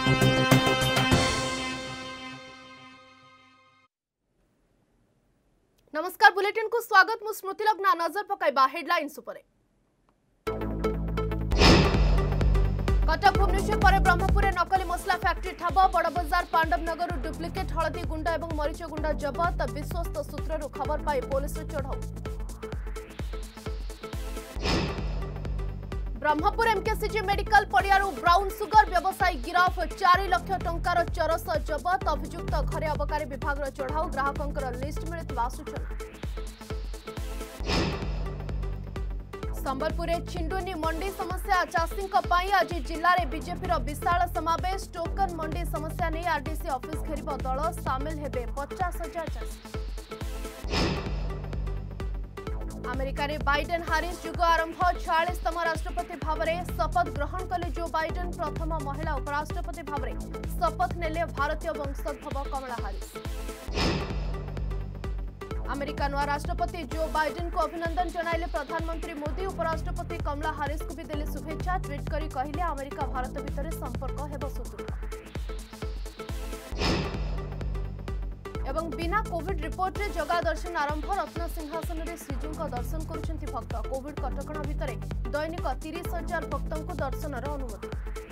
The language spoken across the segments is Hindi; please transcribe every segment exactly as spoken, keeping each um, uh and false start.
नमस्कार बुलेटिन को स्वागत मु स्मृति लग्ना नजर पकाइबा हेडलाइंस उपरे। कटक भुवनेश्वर पर ब्रह्मपुर नकली मसला फैक्ट्री ठाब बड़ बजार पांडव नगर डुप्लिकेट हलदी गुंडा और मरीच गुंडा जबत विश्वस्त सूत्रु खबर पाई पुलिस चढ़ाऊ। ब्रह्मपुर एमकेसीजी मेडिकल पड़ियारू ब्राउन सुगर व्यवसायी गिरफ चार लाख टंकार चरस जबत अभियुक्त घरे अबकारी विभाग चढ़ाऊ ग्राहकों लिस्ट मिलता सूचना। संबलपुर छिंडुनी मंडी समस्या चाषी आज जिले में बीजेपी विशाल समावेश टोकन मंडी समस्या नहीं आरडीसी ऑफिस घेरिब दल सामिल हेबे पचास हजार चाषी। अमेरिका रे बाइडेन हारिस युग आरंभ छियालीसतम राष्ट्रपति भाव में शपथ ग्रहण कले जो बाइडेन प्रथम महिला उपराष्ट्रपति भाव में शपथ नेले भारतीय वंशोद्भव कमला हारिस। अमेरिका नुआ राष्ट्रपति जो बाइडेन को अभिनंदन जनाइले प्रधानमंत्री मोदी उपराष्ट्रपति कमला हारिस को भी देले शुभेच्छा ट्वीट करी कहिले अमेरिका भारत भितर संपर्क हेबो सुदृढ़। एवं बिना कोविड रिपोर्ट रे जगा दर्शन आरंभ रत्न सिंहासन रे श्रीजू दर्शन करुछंती भक्त कोविड कटकणा भितर दैनिक तीस हजार भक्तों को दर्शन अनुमति।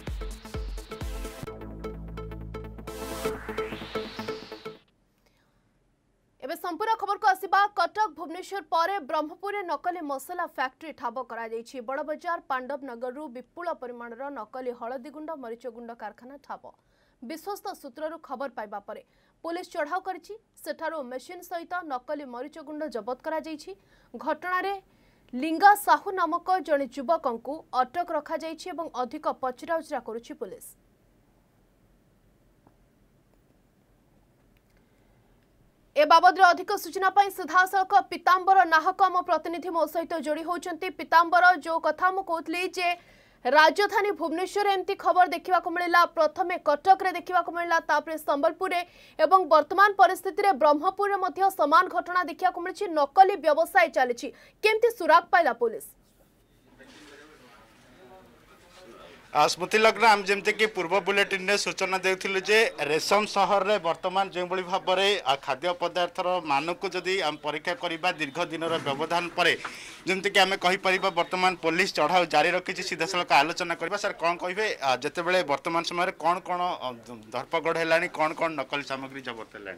एबे संपूर्ण खबर को आसिबा कटक भुवनेश्वर पर ब्रह्मपुर नकली मसला फैक्ट्री ठाब करा जायछि बड़ बजार पांडव नगर रु विपुल परिमाण नकली हलदी गुंड मरीच गुंड कारखाना ठाब विश्वस्त सूत्रु खबर पाइबा परे पुलिस चढ़ाऊ करिछि सेठारो मेसिन सहित नकली मरीच गुंड जबत करा जायछि। घटना रे लिंगा साहू नामक जने युवकंकु अटक रखा जायछि एवं अधिक पचराउचरा करुछि पुलिस। ए बाबद अधिक सूचना पाई सीधासख पीतांबर नाहक आम प्रतिनिधि मो सहित जोड़ी होचंती। पीतांबर जो कथा मु कहतली जे राजधानी भुवनेश्वर एमती खबर देखा मिलला प्रथमे कटक रे देखा मिलला तापरे संबलपुर एवं वर्तमान परिस्थिति रे ब्रह्मपुर रे मध्य समान घटना देखा मिली नकली व्यवसाय चली केमती सुराग पाइला पुलिस। स्मृति लग्न आम जमती कि पूर्व बुलेटिन में सूचना देउथिलु जे रेशम सहर रे वर्तमान जो भाव में खाद्य पदार्थर मान को जदि आम परीक्षा करवा दीर्घ दिन व्यवधान पर जमती कि आम कहीपर वर्तमान पुलिस चढ़ाऊ जारी रखी सीधा सड़क आलोचना करवा। सर कौन कहे जिते वर्तमान समय कौन कौन धरपगड़ है कौन कौन नकली सामग्री जबत है?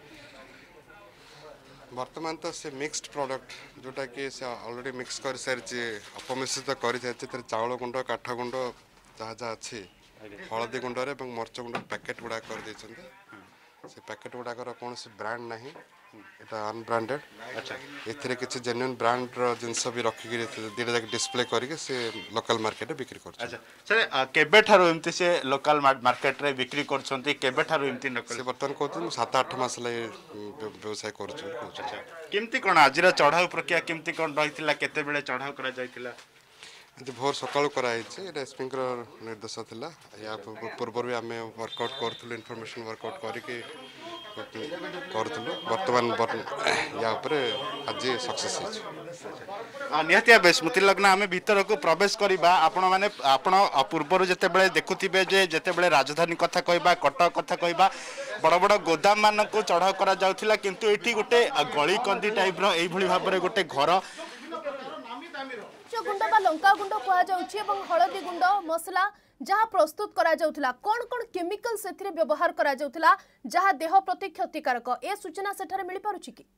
वर्तमान तो से मिक्सड प्रोडक्ट जोटा कि से ऑलरेडी मिक्स कर सारी अपमिश्रित कर चाउल गुंड काठ गुंड जहाँ जहाँ अच्छी हलदी गुंडे और मरच गुंड पैकेट गुड़ा कर से पैकेट गुड़ाकर कौन ब्रांड ना यहाँ अनब्रांडेड। अच्छा ए किसी जेन्युइन ब्रांड जिनस भी रखिक दुटा जाक डिस्प्ले करके से लोकल मार्केट बिक्री कर। अच्छा सर केबे ठारो एमती से लोकल मार्केट रे बिक्री करछंती केबे ठारो एमती नकली से बर्तन कहते सात आठ मास ला व्यवसाय कर। अच्छा केमती कोन आजिरा चढ़ाऊ प्रक्रिया केमती कोन रहितिला केते बेले चढ़ाऊ करा जायतिला? भोर सकाळु कराई एसपी निर्देश था या पूर्व भी आम वर्कआउट करूँ इनफर्मेशन वर्कआउट करके करूँ बर्तमान या आज सक्सेस निहती भाव स्मृति लग्न आम भीतर को प्रवेश करवा आपण मैंने आपण पूर्व जिते देखुवे जे जिते राजधानी कथा कहवा कटक कथा कहवा बड़ बड़ गोदाम मान को चढ़ाऊ करा जाउथिला किंतु एठी गोटे गली कंदी टाइप रो एई भली भाबरे गोटे घर गुंड बा लंका गुंड कह हलदी गुंड मसला जहाँ प्रस्तुत करा जाउथिला कौन कौन केमिकल से व्यवहार करा जाउथिला जहाँ देह प्रति क्षतिकारक ए सूचना सेठारे मिल पारुछि कि?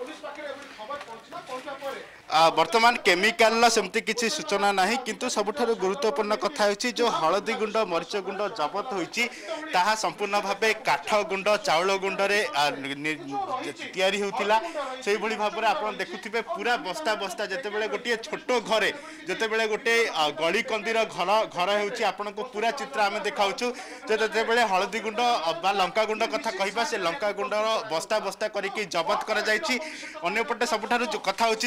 वर्तमान केमिकाल सेमती किसी सूचना ना किंतु सबुठारु गुरुत्वपूर्ण कथा होची जो हलदी गुंड मरीच गुंड जबत होईची ताहा संपूर्ण भाबे काठ गुंड चाउल गुंड रे तयारी होतिला सेही भली भाबरे आपण देखुथिबे पूरा बस्ता बस्ता जते बेले गोटे छोट घरे जते बेले गोटे गली कंदीर घर घर होची आपण को पूरा चित्र आमे देखाउछु जते बेले हलदी गुंड बा लंका गुंड कथा कहबा से लंका गुंडर बस्ता बस्ता करिके जबत करा जायछि। अन्यपटे सबुठारु कथा होची जो ब्रांडेड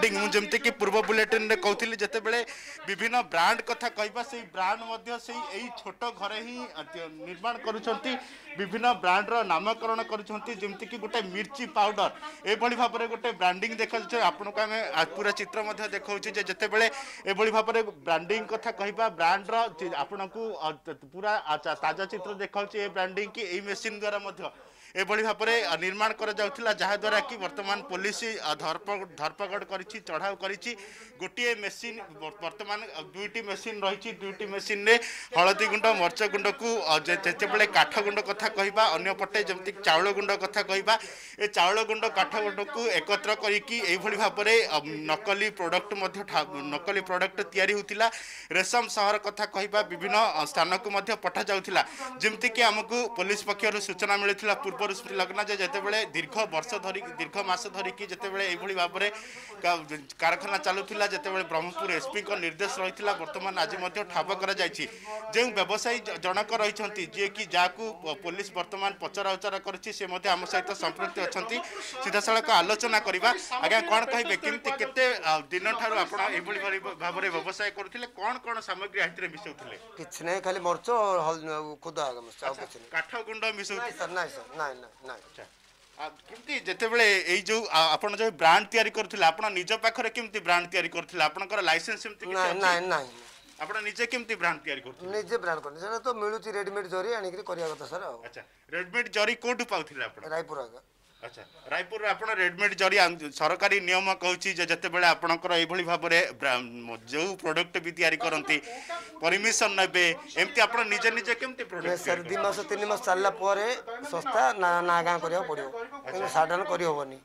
ब्रांडिंग मु जेमते कि पूर्व बुलेटिन रे कहउथिली जते बेले विभिन्न ब्रांड कथा कहबा सेही ब्रांड मध्य सेही एई छोट घरे ही निर्माण करूछंती विभिन्न ब्रांड रो नामकरण करूछंती जेमते कि गोटे मिर्ची पाउडर ए बळी भाबरे गोटे ब्रांडिंग देखल आपन को हमें पूरा चित्र मध्य देखौछि जे जते बेले ए बळी भाबरे ब्रांडिंग कथा कहबा ब्रांड रो आपन को पूरा ताजा चित्र देखौछि ए ब्रांडिंग की एई मशीन द्वारा मध्य एभली भाव में निर्माण कर जहाँद्वारा कि वर्तमान पुलिस धरपकड़ करिछि चढ़ाऊ करिछि गोटे मेसीन वर्तमान दुईटी मेसीन रही दुईटी मेसीन रे हलदी गुंड मर्च गुंड को जितेबले काठ गुंड कथा कहबा अन्य पटे जमती चाउल गुंड कथा कहबा ए चाउल गुंड काठ गुंड को एकत्र करिकी एभली भाव में नकली प्रोडक्ट मध्य नकली प्रोडक्ट तैयारी होतिला रेशम शहर कथा कहबा विभिन्न स्थान को मध्य पठा जाउथिला जेमती कि हमकु पुलिस पक्षर सूचना मिलिथिला पूर्व लगना जे जेतेबेले दीर्घ वर्ष धरी दीर्घ मास धरिकी जेतेबेले एभली भाव में कारखाना चलुथिला जेतेबेले ब्रह्मपुर एसपी को निर्देश रहिथिला वर्तमान आज मध्य ठाब करा जायछि जे व्यवसायी जनक रहिछंती जे कि जाकू पुलिस वर्तमान पचरा उचरा करछि से मध्य हम सहित संपृक्त अछंती सीधा सड़क आलोचना करबा आगे कोन कहबे केमति केते दिन ठारू आपण एभली भाव में व्यवसाय करथिले कोन कोन सामग्री आहितरे मिसौथिले किछ नै खाली मरचो खुदा काठ गुंड मिसौथि सर नै सर नै नै केमती जेतेबेले एई जो आपण जो ब्रांड तयारी करथिले आपण निज पाखरे केमती ब्रांड तयारी करथिले आपनकर लाइसेंस केमती नै नै नै आपण निजे केमती ब्रांड तयारी करथिले निजे ब्रांड करथिले सेटा तो मिलुची रेडीमेड जरी आनी करिया कथा सर अच्छा रेडीमेड जरी कोठु पाउथिले आपण रायपुर आगा अच्छा रायपुर आपण रेडीमेड जरी सरकारी नियम कहूची जे जेतेबेले आपनकर एभली भाबरे जो प्रोडक्ट भी तयारी करंती परमिशन नेबे एमती आपण निजे निजे केमती प्रोडक्ट सर दि मास तीन मास चलला परे सस्ता ना ना गां करिया पड़ियो किंतु साधन करि होबनी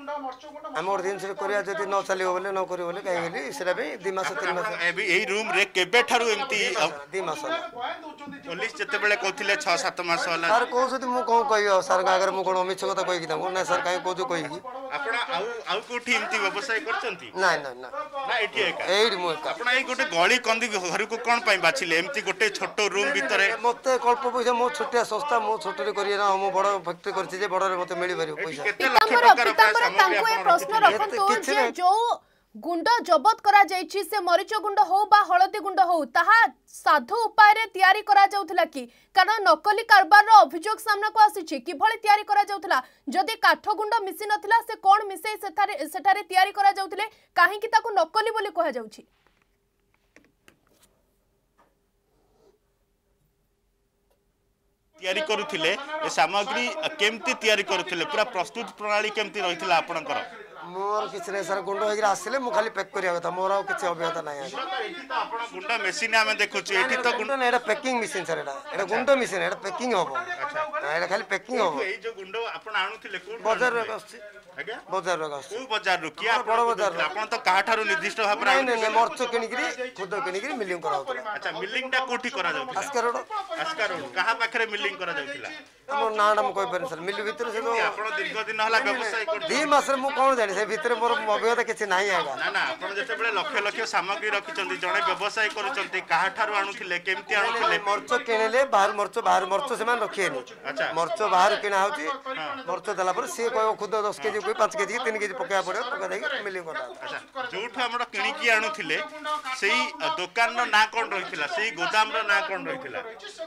हमर दिन से करिया जति न चली होबले न करि होबले काई गेली सेरा बे दि मास तीन मास एई रूम रे केबे ठारू एमती दि मास पुलिस जेतेबेले कहथिले छह सात मास होला सर को जति मु को कहियो सर गागर मु कोन मिछ कथा कहि कि ना सर काई को जो कहि आपण आउ आउ कोठी एमती व्यवसाय करचंती ना ना ना ना एठी एका एडी मु एका आपण एई गोटे गली कंदी घर को कोन पई बाछिले एमती गोटे छोटो रूम भीतर मते कल्प पैसा मो छोटिया संस्था मो छोटरे करिए ना मो बड़ फैक्ट्री करछि जे बड़ रे मते मिली पारियो पैसा केते लाख टका पितांबर तांको ए प्रश्न रखंतो जे जो गुंड जबत करा जायछि से मरीच गुंड हो बा हळदी गुंड हो ताहा साधु उपाय रे तयारी करा जाउथला कि कारण नकली कारबार रो अभियोग सामना को आसीछि कि भले तयारी करा जाउथला जदी काठ गुंड मिसि नथिला से कोन मिसै सेठारे सेठारे तयारी करा जाउथले काहे कि ताको नकली बोली कहा जाउछि तयारी करूथिले ए सामग्री केमती तयारी करूथिले पूरा प्रस्तुत प्रणाली केमती रहिथिला आपनकर मोर किछ नै सर गुंड होइरा आसिले मु खाली पैक करिया कथा मोर आ किछ अभियता नै एठी त आपण गुंड मशीन आमे देखुछु एठी त गुंड नै एटा पैकिंग मशीन सर एटा एटा गुंड मशीन एटा पैकिंग होबो अच्छा एटा खाली पैकिंग होबो ए जो गुंड आपण आनुथिले कोन बाजार रे आछि आज्ञा बाजार रे आछि को बाजार रो किया बड़ बाजार आपण त काहा ठारू निर्दिष्ट भाव नै नै नै मरचो किनिकरी खुद किनिकरी मिलिंग करा होतला अच्छा मिलिंग टा कोठी करा जाउथिला अस्कर रोड अस्कर रोड कहा पाखरे मिलिंग करा जाउथिला हमर नाडा म कोइ पर सर मिल भीतर से तो आपण दीर्घ दिन हला व्यवसाय कर दी मास रे मु कोन जानि से भीतर मोर अभियता किछ नाही आगा ना ना आपण जते बेले लक्ष लक्ष सामग्री रखिचंती जणे व्यवसाय करूचंती काहा ठारू आनुथिले केमती आनुथिले मरचो किनेले बाहर मरचो बाहर मरचो से मान रखिएनी अच्छा मरचो बाहर किना होती मरचो दला पर से कोइ खुद दस केजी कोइ पाँच केजी तीन केजी पकाया पड़े पका देई मिलिंग करा अच्छा जोठु हमर किणी की आनुथिले सेही दुकान रो ना कोन रहिथिला सेही गोदाम रो ना कोन रहिथिला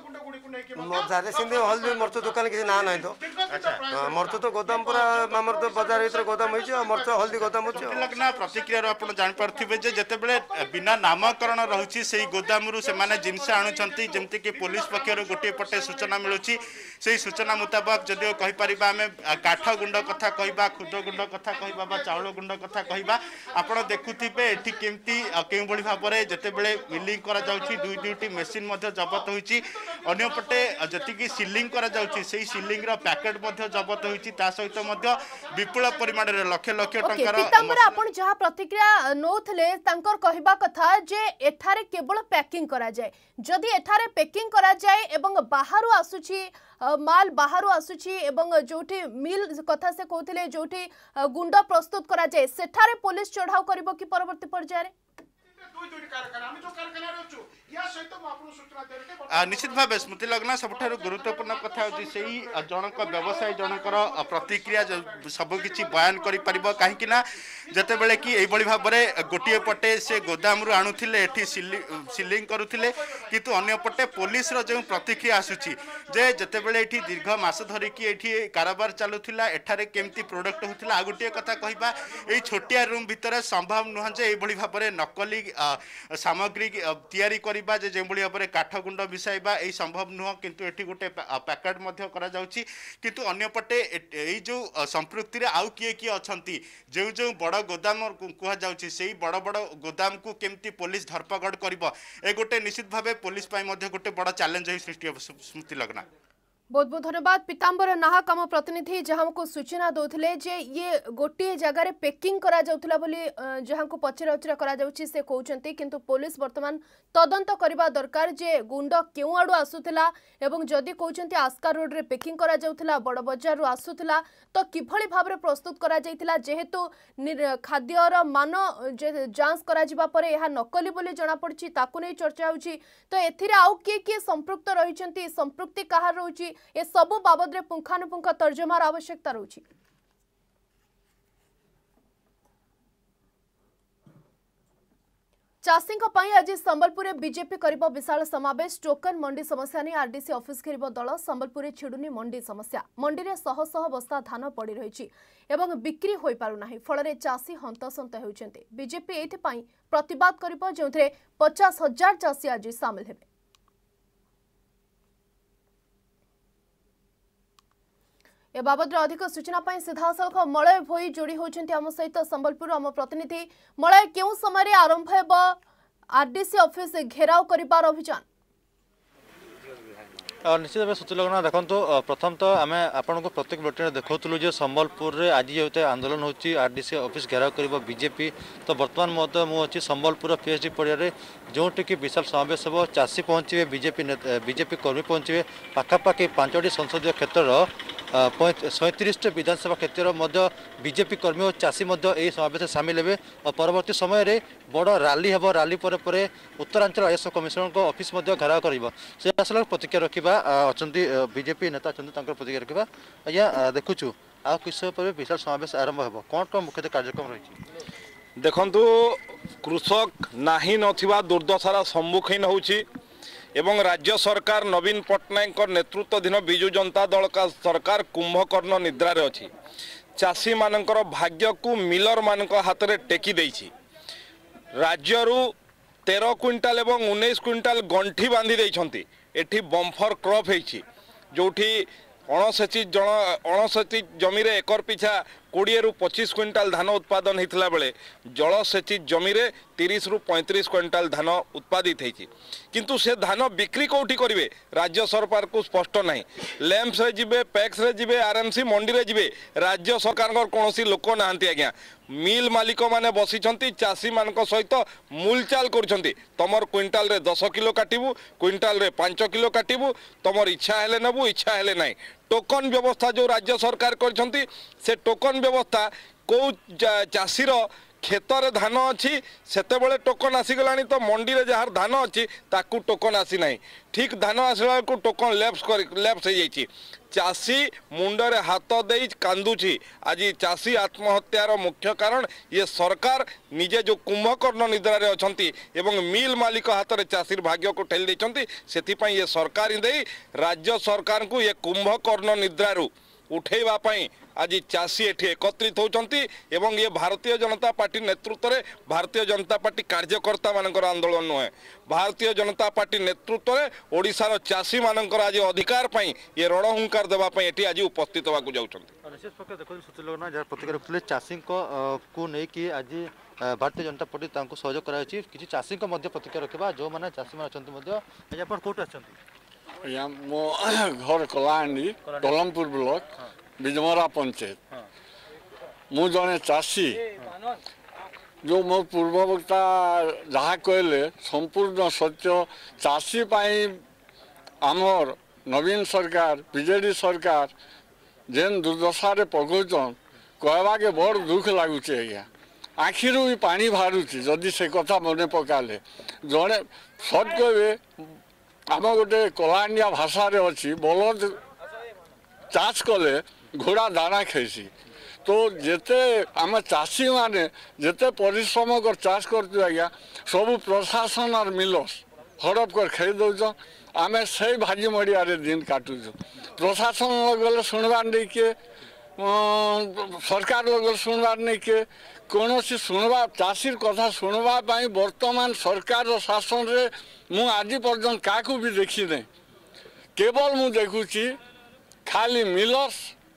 मो जारे सिंधे हल्दी मरचो दुकान किछ ना नै तो अच्छा मरचो तो गोदाम पूरा हमर तो बाजार भीतर गोदाम होई छ मरचो हल्दी गोदाम होछ लगना प्रतिक्रिया रो आपण जान पारथिबे जे जते बेले बिना नामकरण रहुची सेही गोदाम रु से माने जिंस आणुचंती जेमति कि पुलिस पक्षर गोटे पटे सूचना मिलुची सेही सूचना मुताबिक जदियो कहि परिबा हमें काठ गुंड कथा कहिबा खुद गुंड कथा कहिबा बा चाउल गुंड कथा कहिबा आपण देखुथिबे एठी केमती केउ बळी भाबरे जते बेले मिलिंग करा जाउची दुई दुईटी मशीन मध्ये जब्त होईची अन्य पटे जति कि सीलिंग करा जाउची सेही सीलिंग रो पैकेट मध्ये जब्त होईची ता सहित मध्ये विपुल परिमाण रे लक्ष लक्ष टंकार पितांबर आपण जहा प्रतिक्रिया नोथले तांकर कहिबा कथा जे एठारे केवल पैकिंग करा जाय जदि एठारे पैकिंग करा जाय एवं बाहरु आसुची माल बाहरु आसुची एवं जोठी मिल कथा से कहथिले जोठी गुंड प्रस्तुत करा जाय सेठारे पुलिस चढ़ाव करबो कि परवर्ती पर्याय रे दुई दुई कारखाना हम जो कारखाना रहछु निश्चित भाव स्मृति लग्न सबुठ गुरुत्वपूर्ण कथा होची सेही जनक व्यवसायी जनकर प्रतिक्रिया सबकि बयान कर कहीं जिते बड़े कि यही भाव में गोटे पटे से गोदाम आणुले सिलिंग करुले किंतु अन्यपटे पुलिस जो प्रतिक्रिया आसूची जे जिते बड़े ये दीर्घ मास धरिकी ये कारोबार चलुला एठारे केमती प्रोडक्ट होता आ गोटे कथा कहवा ये छोटिया रूम भितर संभव नुह जे ये भाव में नकली सामग्री तैयारी करवा जे जो भाव में काठ गुंड मिसाइबा यही संभव नुह किंतु ये गोटे पैकेट किंतु अन्यपटे यही जो संपृक्ति आउ किए किए अच्छा जो जो बड़ गोदाम कहुच्छी से बड़ बड़ गोदाम को केमती पुलिस धरपकड़ कर गोटे निश्चित भाव पुलिस गोटे बड़ चैलेंज सृष्टि स्मृति लग्ना। बहुत बहुत धन्यवाद पीतांबर नाहक आम प्रतिनिधि जहाँ को सूचना दौले जे ये गोटे जगार पेकिंग करा जाउथला बोली जहाँ को पचरा उचरा करा जाउची से कहउचंती किंतु पुलिस वर्तमान तदंत करबा दरकार जे गुंड केउ आडू आसुथला एवं जदि कहउचंती आस्का रोड रे पेकिंग करा जाउथला बड़ बजार रु आसुथला तो किभली भाव रे प्रस्तुत करा जाइथिला जेहेतु खाद्यर मान जांच करा जिबा परे एहा नकली बोली जणा पड़ची ताकु नै चर्चा होउची तो एथिरे आउ के के संपृक्त रहिचंती संपृक्ति कहार रहउची ए सबु बाबद रे पुंखानुपुंख तर्जमार आवश्यकता रहुछि। चाषी आज संबलपुर बीजेपी करिबो विशाल समावेश टोकन मंडी समस्या नहीं आरडीसी ऑफिस घेरिबो दल संबलपुर छिडुनी मंडी समस्या मंडी रे शह शह बस्ता धान पड़ी रही एवं बिक्री होई पारु नाही फल चाषी हंतसंत होउछन्ते बीजेपी एथि पई प्रतिवाद करिबो जोंथरे पचास हजार चाषी आज शामिल हेबे। ए बाबद अधिक सूचना पाई सीधासलख मलय भोई जोड़ी होती आम सहित संबलपुर आम प्रतिनिधि मलय केउ समय आरंभ हेब आरडीसी ऑफिस घेराव करिबार अभियान निश्चित भाव सूची लगना देखो प्रथम तो आम आपन को प्रत्येक बुलेटिन देखुलू जो संबलपुर में आज जो आंदोलन होची आरडीसी ऑफिस घेराव कर बीजेपी तो बर्तमान मत मुझे संबलपुर पीएचडी पड़िया जो कि विशाल समावेश हो चाषी पहुँचे बीजेपी बीजेपी कर्मी पहुँचे पाखापाखि पांचटी संसदीय क्षेत्र सैंतीस विधानसभा क्षेत्र बीजेपी कर्मी और चाषी समावेश सामिल हे और परवर्ती समय बड़ राली हम राली पर पर उत्तरांचल आईएएस कमिशनर ऑफिस घेराव कर प्रतिक्रिया रखा अच्छा बीजेपी नेता अच्छा प्रतिक्रिया रखा आज्ञा देखुचु आ किस पर विशाल समावेश आरंभ हो कौन कौन मुख्य कार्यक्रम रही देखु कृषक नाही नथिबा दुर्दशार सम्मुखीन होउछि एवं राज्य सरकार नवीन पट्टनायक नेतृत्वाधीन बिजु जनता दल का सरकार कुंभकर्ण निद्रार अच्छी चाषी मानकर भाग्य को मिलर मानक हाथ में टेकी देछि राज्यरू तेरह क्विंटाल एवं उन्नीस क्विंटाल गंठी बांधी देइछंती एठी बम्फर क्रॉप होइछि जोठी अणसेची जन अणसेची जमी रे एकर पिछा कोड़े रु पच्चीस क्विंटाल धान उत्पादन होता बेले जलसेची जमी रे तीस रु पैंतीस क्विंटाल धान उत्पादित होती किंतु से धान बिक्री कौटी करेंगे राज्य सरकार को स्पष्ट ना लैंप्स रे जिबे पैक्स रे जिबे आरएमसी मंडी रे जिबे राज्य सरकार कौन लोक ना आज्ञा मिल मालिक माने बसिछंती चाषी मानक सहित मूलचाल करुछंती तमर क्विंटाल रे दस किलो काटिबू क्विंटाल रे पांच किलो काटिबू तमर इच्छा हेले नबू इच्छा हेले नाही टोकन व्यवस्था जो राज्य सरकार करछंती से टोकन व्यवस्था को चाषीर क्षेत्र धान अच्छी सेतेबेले टोकन आसीगला तो मंडी रे जहाँ धान अच्छी ताकू टोकन आसी ना ठीक धान आसला को टोकन लैप्स कर लैप्स हो जाइए चाषी मुंडरे हाथ दे कांदुची आज चाषी आत्महत्यार मुख्य कारण ये सरकार निजे जो कुंभकर्ण निद्रारे अछंती एवं मिल मालिक हाथ में चाषी भाग्य को ठेली देछंती सेथिपई ये सरकार ही दे राज्य सरकार को ये कुंभकर्ण निद्रारू उठेवा पाई आज चाषी एठी एकत्रित होचंती एवं ये भारतीय जनता पार्टी नेतृत्व में भारतीय जनता पार्टी कार्यकर्ता मानकर आंदोलन नुहे भारतीय जनता पार्टी नेतृत्व में ओडिशार चाषी मानकर आज अधिकार पाई ये रणहुंकार देवा पाई एठी आज उपस्थित होगा जाउछंती विशेष प्रकार देखो सूचना जहाँ प्रतिक्रिया रखुले चाषी को लेकिन आज भारतीय जनता पार्टी तांको सहयोग कराई किसी चाषी प्रतिक्रिया रखा जो मैंने चाषी मैंने अच्छा आप कौट आ मो घर कलाहांडी कलमपुर ब्लॉक बिजमरा पंचायत मु जने चाषी जो मो पूर्ववक्ता जहाँ कहले संपूर्ण सत्य चाषी पाई आमर नवीन सरकार बीजेडी सरकार जेन दुर्दशा पकड़न कहवा के बड़ दुख लगुचे आज्ञा आखिर भी पानी बाहर जदि से कथा मन पकाले जड़े सत कहे आम गोटे कलांडिया भाषा अच्छी बलद चाष कले घोड़ा दाना खेसी तो जेते आम चाषी माने जेते परिश्रम कर चाष करते आज्ञा सब प्रशासन और मिलस हड़प कर खाई दौन आम से भाजी मड़िया दिन काटुचु प्रशासन गले शुणवार नहीं किए सरकार गले शुणवार नहीं किए कौन सी शुणवा चाषीर कथा शुणवाई बर्तमान सरकार शासन रे मु आज पर्यंत क्या भी देखी नहीं केवल मु देखुची खाली मिलर्स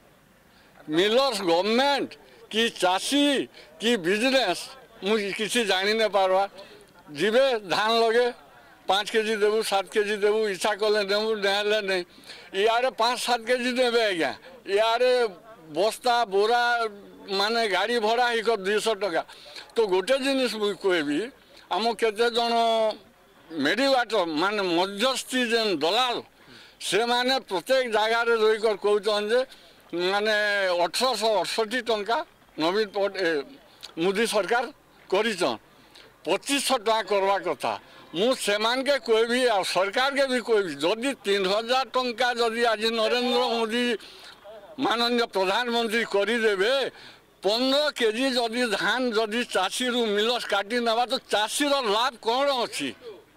मिलर्स गवर्नमेंट कि चाषी कि बिजनेस मुझे किसी जानी नहीं पार्बा जीवे धान लगे पाँच के जी देवु सात के जी देवु इच्छा कले देवु नहले नहीं यारे पाँच सात के जी देवे आज्ञा यारे बस्ता बोरा माने गाड़ी भड़ा ही कर दुईश टका तो गोटे जिनिस कहबी आम केते जन मेडिवाटर माने मध्यस्थी जेन दलाल से माने प्रत्येक जगार रहीकर कहते जे माने अठरश अड़सठी टंका नवीन पट मोदी सरकार करिछन पच्चीस टका करवा कथा मु सेमान के कहबी आ सरकार के भी कहबी जदि तीन हजार टंका जदि आज नरेंद्र मोदी माननीय प्रधानमंत्री करदेवे पंद्रह केजी जदि धान जदि चाषी रु मिलस काटी नवा तो चाषीर लाभ कौन अच्छी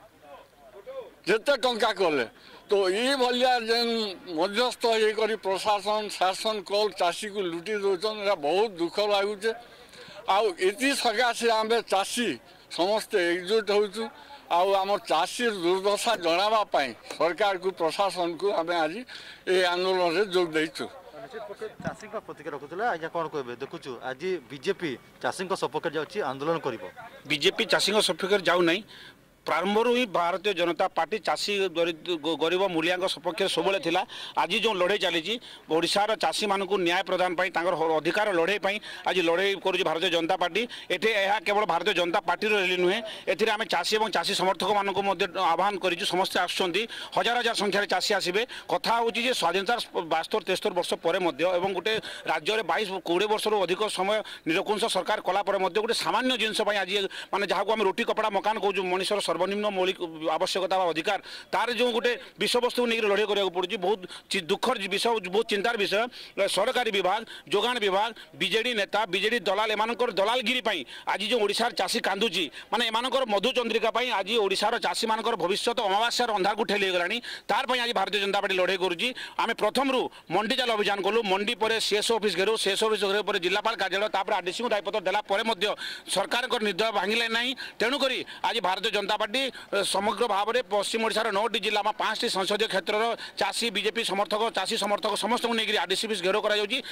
जेते टंका कले तो ये भलिया जेन मध्यस्थ होकर प्रशासन शासन कल चाषी को लुटी दौन बहुत दुख लगुचे आती सकाशे आम चाषी समस्ते एकजुट होचु आम चाषी दुर्दशा जनावाई सरकार को प्रशासन को आम आज ये आंदोलन में जोग देचु चाषी प्रतिक्रिया रखुला आज कौन कहे देखु आज बीजेपी चाषी सपक्ष जाऊँगी आंदोलन कर बीजेपी चाषी सपक्ष जाऊ नहीं प्रारंभ ही भारतीय जनता पार्टी चाषी गरीब मूलिया सपक्ष सब आज जो लड़े चली ओडार चाषी मानक न्याय प्रदान अधिकार लड़े आज लड़े कर भारतीय जनता पार्टी एटे यह केवल भारतीय जनता पार्टी रैली नुहे एथिरे आम चाषी और चाषी समर्थक मानक आह्वान कर समस्ते आसुँच हजार हजार संख्यार चाषी आसवे कथा हूँ स्वाधीनता बास्तर तेस्तर वर्ष पर गोटे राज्य में बैश कोड़े वर्ष अधिक समय निरकुंश सरकार कलापर गोटे सामान्य जिनस आज माने जहाँ को आम रोटी कपड़ा मकान कहूँ मनुष्य सर्वनिम्न मौलिक आवश्यकता अधिकार तार जो गोटे विषय वस्तु नहीं लड़े कराया पड़ी बहुत दुखर विषय बहुत चिंतार विषय सरकारी विभाग जोगाण विभाग बीजेडी नेता बीजेडी दलाल एम दलालगिरी आज जो ओडिशार चाषी कांदुची माने एम मधुचंद्रिका आज ओडिशार चाषी मान भविष्य अमावास्यार अंधार को ठेली गलानी तार आज भारतीय जनता पार्टी लड़े करुच्ची आम प्रथम मंडी चाल अभियान कलु मंडी पर सीएस ऑफिस घेरू सीएस ऑफिस घेर जिलापाल कार्यालय आरडीसी को दायपत्र देला सरकार निर्दय भांगिले ना तेणुक आज भारतीय जनता पार्टी समग्र भाव में पश्चिम ओडिशार नौटी जिला में पाँच संसदीय क्षेत्र चाषी बीजेपी समर्थक चाषी समर्थक समस्त को लेकर आरडीसी ऑफिस घेराव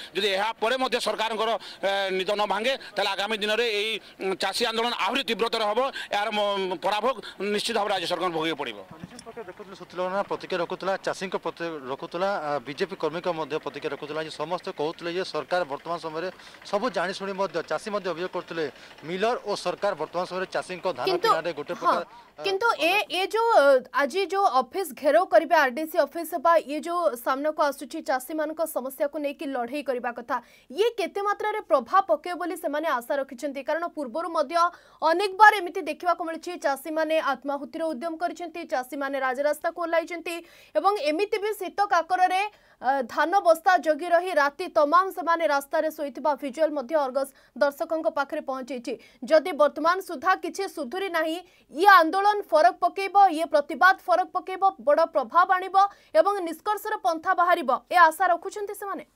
कर सरकार निद न भांगे तेल आगामी दिन में चाषी आंदोलन आहरी तीव्रतर हम यार पराभोग निश्चित भाव राज्य सरकार भोग पड़ो देखुले सुतला प्रतिक्रिया रखुला चाषी रखुला बीजेपी कर्मी प्रतिक्रिया रखुला समस्त कहते सरकार वर्तमान समय सब जाशुणी चाषी अभियोग करते मिलर और सरकार वर्तमान समय चाषी धान किनारे गोटे प्रकार किंतु ए ये जो आज जो ऑफिस घेराव करेंगे आरडीसी ऑफिस बा ये जो सामना को आसुची चाषी मान समस्या को लेकिन लड़ाई करबा कथा ये केते मात्रा रे प्रभाव पके बोली से माने आशा रखिछन्ती कारण पूर्वरु मध्य अनेक बार एमिति देखिबा को मिलछि चाषी माने आत्माहुतिर उद्यम करिसेंती चाषी माने राजरास्ता को ओलाइसेंती एवं एमिति भी शीत काकर रे धान बस्ता जगी रही राति तमाम से रास्ता रे सोइथिबा विजुअल मध्य अर्गस दर्शकों पाखरे पहुंची जदि वर्तमान सुधा किछि सुधुरी नाही ये आंदोलन फरक पकेब ये प्रतिवाद फरक पकेब बड़ प्रभाव आणिब एवं निष्कर्षर पंथा बाहरिब ए आशा रखुछन्ति से माने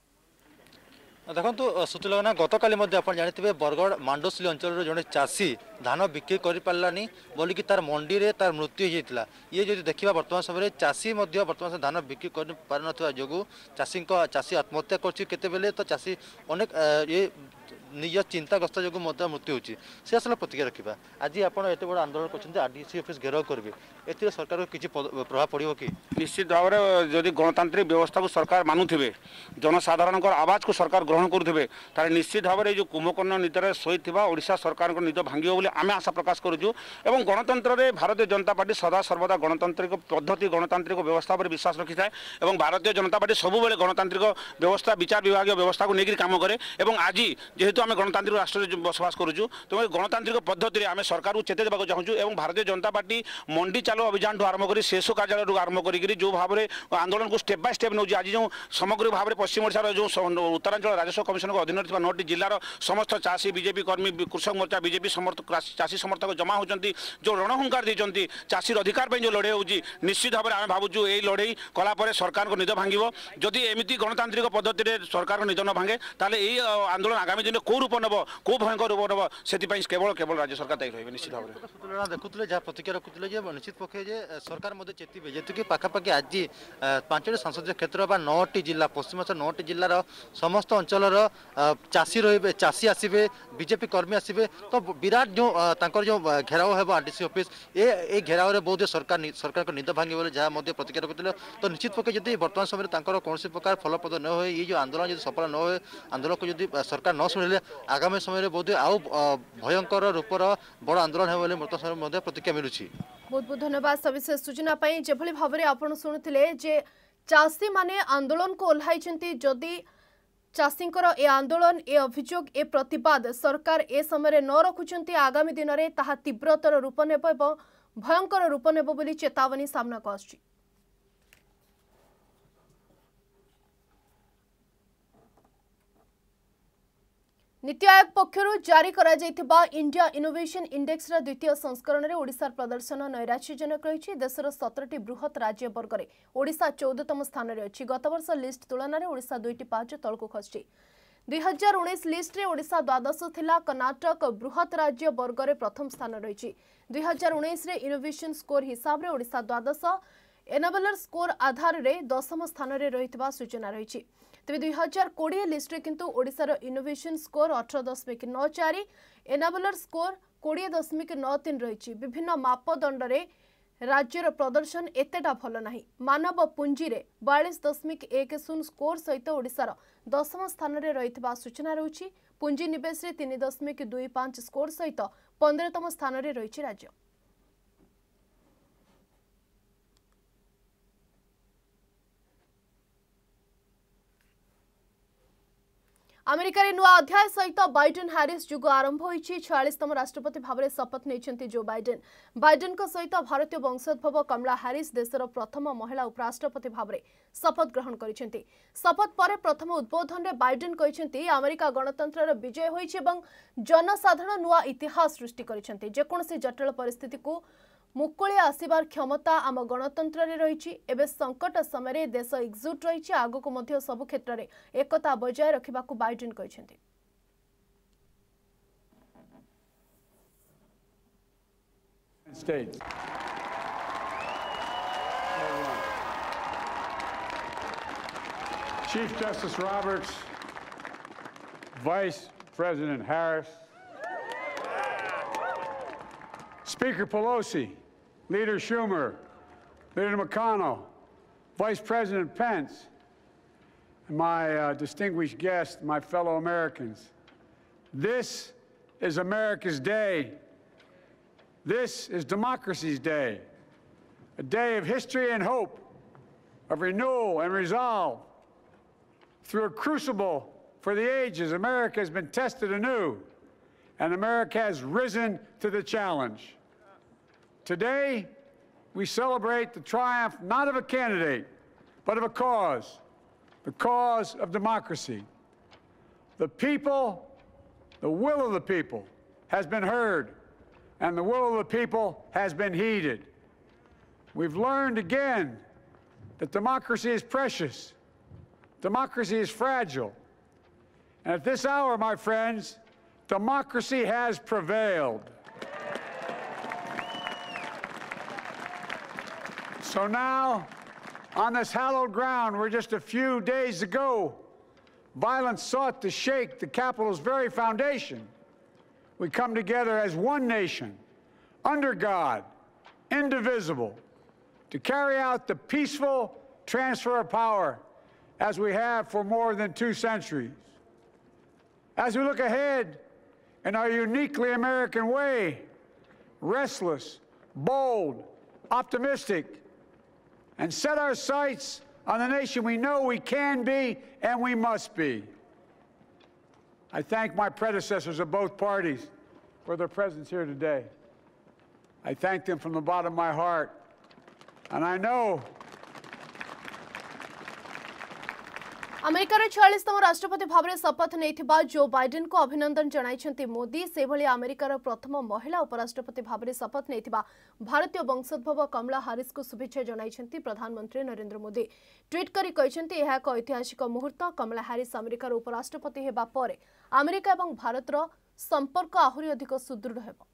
देखो सुतुलना गतकाली जानते बरगढ़ मांडोसली अंचल जड़े चाषी धान बिक्री कर पारानी बोलिकी तार मंडी रे तार मृत्यु होता ये जो देखा वर्तमान समय चाषी वर्तमान धान बिक्री कर पार जो चाषी चाषी आत्महत्या करते तो चाषी अनेक ये निज चिंताग्रस्त जो मृत्यु होती से आसला प्रतिक्रिया रखा आज आप एत बड़ आंदोलन कर आरडीसी ऑफिस घेराव करेंगे ए सरकार को किसी प्रभाव पड़ो कि निश्चित भाव में जदि गणतांत्रिक व्यवस्था को सरकार मानुवे जनसाधारण आवाज को सरकार ग्रहण करुवे तार निश्चित भाव में जो कुंभकर्ण निदर शोता ओडिशा सरकार निद भांगे आम आशा प्रकाश करुचु और गणतंत्र में भारतीय जनता पार्टी सदा सर्वदा गणतांत्रिक पद्धति गणतांत्रिक व्यवस्था पर विश्वास रखी थाए और भारतीय जनता पार्टी सबुबले गणतांत्रिक व्यवस्था विचार विभाग व्यवस्था को लेकर काम करे आज जेहेतु जेहेतु आम गणतांत्रिक राष्ट्र बसवास करूँ तेज गणतांत्रिक पद्धति आम सरकार को चेते देवाक चाहूँ और भारतीय जनता पार्टी मंडी चालो अभियान ठूँ आरंभ कर शेष कार्यालय आरंभ कर जो भाव में आंदोलन को स्टेप बाय स्टेप नौ आज जो समग्र भाव में पश्चिम ओडिशार जो उत्तरांचल राजस्व कमिशन अधीन नौटी जिलार समस्त चाषी बीजेपी कर्मी कृषक मोर्चा बीजेपी समर्थक चाषी समर्थक जमा होती जो रणहुंकार देते चाषी अधिकार जो लड़े हो निश्चित भाव में आम भावुँ यही लड़े कलापर सरकार को निद भांग जदि एमती गणतांत्रिक पद्धति सरकार निद न भांगे ताले यही आंदोलन आगामी दिन कौ रूप नब कौ भयंकर रूप नब से केवल केवल राज्य सरकार दायी रही निश्चित भाव में देखुले जहाँ प्रतिक्रिया रखुले निश्चित पक्षे सरकार चेतवे जेहेतु कि पाखापाखि आज पांचटी संसदीय क्षेत्र बा नौटी जिला पश्चिम नौटी जिलार समस्त अंचल चाषी रे चाषी आसवे बीजेपी कर्मी आसवे तो विराट जो तांकर जो घेराव है आरडीसी ऑफिस ए घेराव बहुत सरकार सरकार को निद भांगे बोले जहाँ प्रतिक्रिया रखुले तो निश्चित पक्षे जब वर्तमान समय कौन प्रकार फलप्रद न हो ये जो आंदोलन जो सफल न हो आंदोलन को जब सरकार न शुणिले आगामी समय बोध आउ भयंकर रूपर बड़ आंदोलन है वर्तमान समय प्रतिक्रिया मिलूँ। बहुत बहुत धन्यवाद सविशेष सूचना जो भाव में आप शुणुले जे चाषी माने आंदोलन को ओह्लाई जदि चाषींकर ए आंदोलन ए अभियोग ए प्रतिवाद सरकार ए समय न रखुंट आगामी दिन में ताहा तीव्रतर रूप नेब एवं भयंकर रूप नेब बोली चेतावनी सामना को आसुछि। नीति आयोग पक्षर जारी करा जायथिबा इंडिया इनोवेशन इंडेक्स रा द्वितीय संस्करण में ओडिशार प्रदर्शन नैराश्यजनक रही देशर सतरटी बृहत राज्य वर्ग में ओडिशा चौदहतम स्थान में अच्छी गत वर्ष लिस्ट तुलन में ओडिशा दुईटी पांच तलक खसी दुई हजार उन्नीस लिस्ट रे ओडिशा द्वादश थिला कर्नाटक बृहत राज्य वर्ग में प्रथम स्थान रही दुई हजार उन्नीस इनोवेशन स्कोर हिसाब से ओडिशा द्वादश एनाबलर स्कोर आधार में दशम स्थान में रही सूचना रही तेज दुई हजार कोड़े लिस्ट्रे किंतु ओडिशार इनोवेशन स्कोर अठर दशमिक नौ चार एनाबलर स्कोर कोड़े दशमिक नौ तीन रही विभिन्न मापदंड रे राज्यर प्रदर्शन एतेटा भल नाही मानव पुंजी रे बयालीस दशमिक एक शून्य स्कोर सहित ओडिशार दशम स्थान में रही सूचना रही पुंजी निवेश रे तीन दशमिक दुई पांच स्कोर सहित पंद्रहतम स्थान में रही राज्य। अमेरिका नुआ अध्याय सहित बाइडेन हारिस युग आरंभ होइछि छियालीसतम राष्ट्रपति भाव में शपथ नहीं जो बाइडेन बाइडेन को सहित भारतीय वंशोद्भव कमला हारिस देशर प्रथम महिला उपराष्ट्रपति भाव में शपथ ग्रहण करिसेंति शपथ पर प्रथम उद्बोधन में बाइडेन कहिसेंति अमेरिका गणतंत्र विजय होइछि एवं जनसाधारण नुआ इतिहास सृष्टि करिसेंति जेकोसी जटिल परिस्थिति को मुकुले आसबार क्षमता आम गणतंत्र में रही एवं संकट समय देश एकजुट रही आगक मध्य सबु क्षेत्र में एकता बजाय रखा बाइडेन कहते। Chief Justice Roberts, Vice President Harris, Speaker Pelosi, Leader Schumer, Leader McConnell, Vice President Pence, and my uh, distinguished guests, my fellow Americans. This is America's day. This is democracy's day, a day of history and hope, of renewal and resolve. Through a crucible for the ages, America has been tested anew, and America has risen to the challenge. Today, we celebrate the triumph not of a candidate, but of a cause, the cause of democracy. The people, the will of the people has been heard, and the will of the people has been heeded. We've learned again that democracy is precious, democracy is fragile, and at this hour, my friends, democracy has prevailed. So now, on this hallowed ground where just a few days ago violence sought to shake the Capitol's very foundation, we come together as one nation, under God, indivisible, to carry out the peaceful transfer of power as we have for more than two centuries. As we look ahead in our uniquely American way, restless, bold, optimistic, and set our sights on the nation we know we can be and we must be. I thank my predecessors of both parties for their presence here today. I thank them from the bottom of my heart. And I know अमेरिकार छियालीसतम राष्ट्रपति भाव में शपथ नहीं जो बाइडेन को अभिनंदन जनाइछंती मोदी से भली अमेरिकार प्रथम महिला उपराष्ट्रपति भाव में शपथ नहीं भारतीय वंशोद्भव कमला हारिस को शुभेच्छा जनाइछंती प्रधानमंत्री नरेंद्र मोदी ट्वीट करी कहछंती यह एक ऐतिहासिक मुहूर्त कमला हारिस अमेरिकार उपराष्ट्रपति हेबा परे अमेरिका एवं भारतर संपर्क आहुरी अधिक सुदृढ़ हेबो।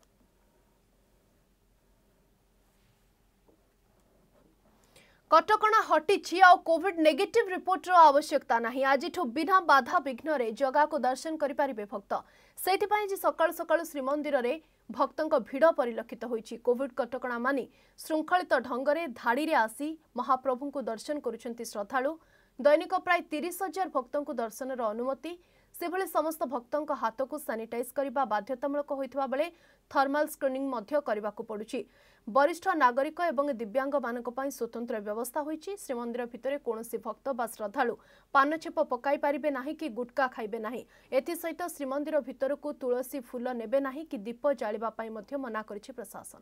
कटकणा हटिछि आ कोविड नेगेटिव रिपोर्टर आवश्यकता नहीं आज बिना बाधा विघ्न जगह को दर्शन करें भक्त से सकाल सकाल श्रीमंदिर में भक्तों भिड़ परिलक्षित होइछि। कोविड कटकणा मानि श्रृंखलित ढंग से धाड़ी रे आसी महाप्रभु को दर्शन करुछंती श्रद्धालु दैनिक प्राय तीस हजार भक्तों को दर्शन अनुमति से भले समस्त भक्तों हाथ को सानिटाइज करने बाध्यतामूलक होइथिबा बेले थर्माल स्क्रीनिंग मध्य करने पड़ुछि। वरिष्ठ नागरिक एवं दिव्यांग मानक पई स्वतंत्र व्यवस्था होइछि। श्रीमंदिर भितरे कोनोसी भक्त बा श्रद्धालु पानछेप पकाई पारिबे नाही कि गुटका खाइबे नाही। एथि सहित श्रीमंदिर भितर को तुलसी फूल नेबे नाही कि दीप जालिबा पई मध्य मना करिछि प्रशासन।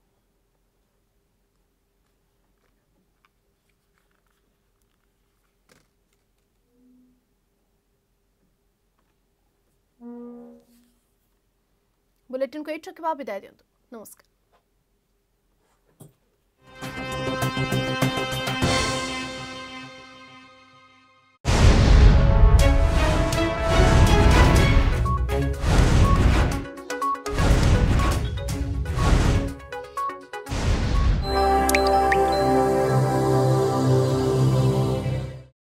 बुलेटिन को एट रखिबा विदाय दियंतु। नमस्कार।